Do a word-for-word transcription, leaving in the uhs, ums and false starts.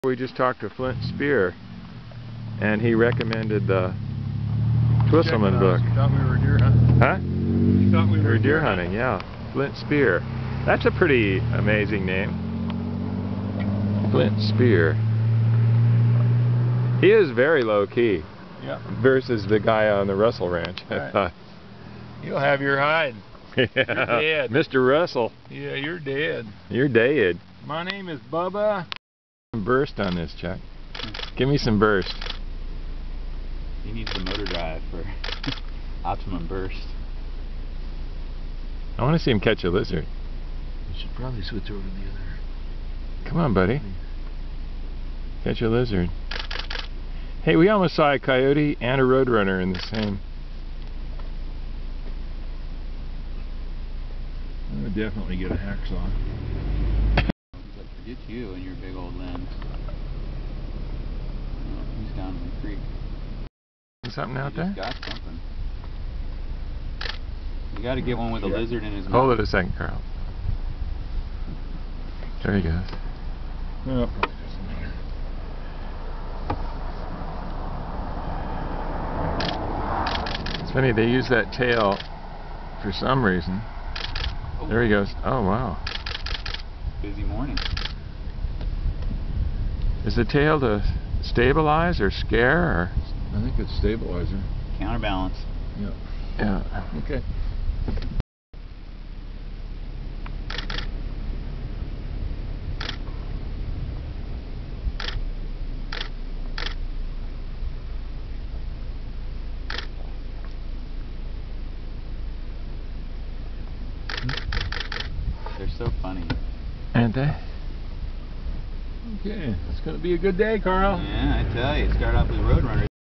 We just talked to Flint Spear, and he recommended the Twisselman book. You thought we were deer hunting? Huh? You thought we We were were deer hunting, yeah. Flint Spear. That's a pretty amazing name. Flint Spear. He is very low key. Yeah. Versus the guy on the Russell Ranch. Right. I You'll have your hide. yeah. You're dead. Mister Russell. Yeah, you're dead. You're dead. My name is Bubba. Burst on this, Chuck. Give me some burst. He needs the motor drive for optimum burst. I want to see him catch a lizard. You should probably switch over to the other. Come on, buddy. Catch a lizard. Hey, we almost saw a coyote and a roadrunner in the same. I would definitely get a hacksaw. Forget you and your big old lens. Oh, he's down in the creek. Something out He there? just got something. You got to get one with a Yeah. lizard in his mouth. Hold it a second, Carl. There he goes. Oh, probably just in there. It's funny, they use that tail for some reason. Oh. There he goes. Oh, wow. Busy morning. Is the tail to stabilize or scare or? I think it's stabilizer. Counterbalance. Yeah. Yeah. Okay. They're so funny. Aren't they? Okay. It's going to be a good day, Carl. Yeah, I tell you, start off with roadrunners.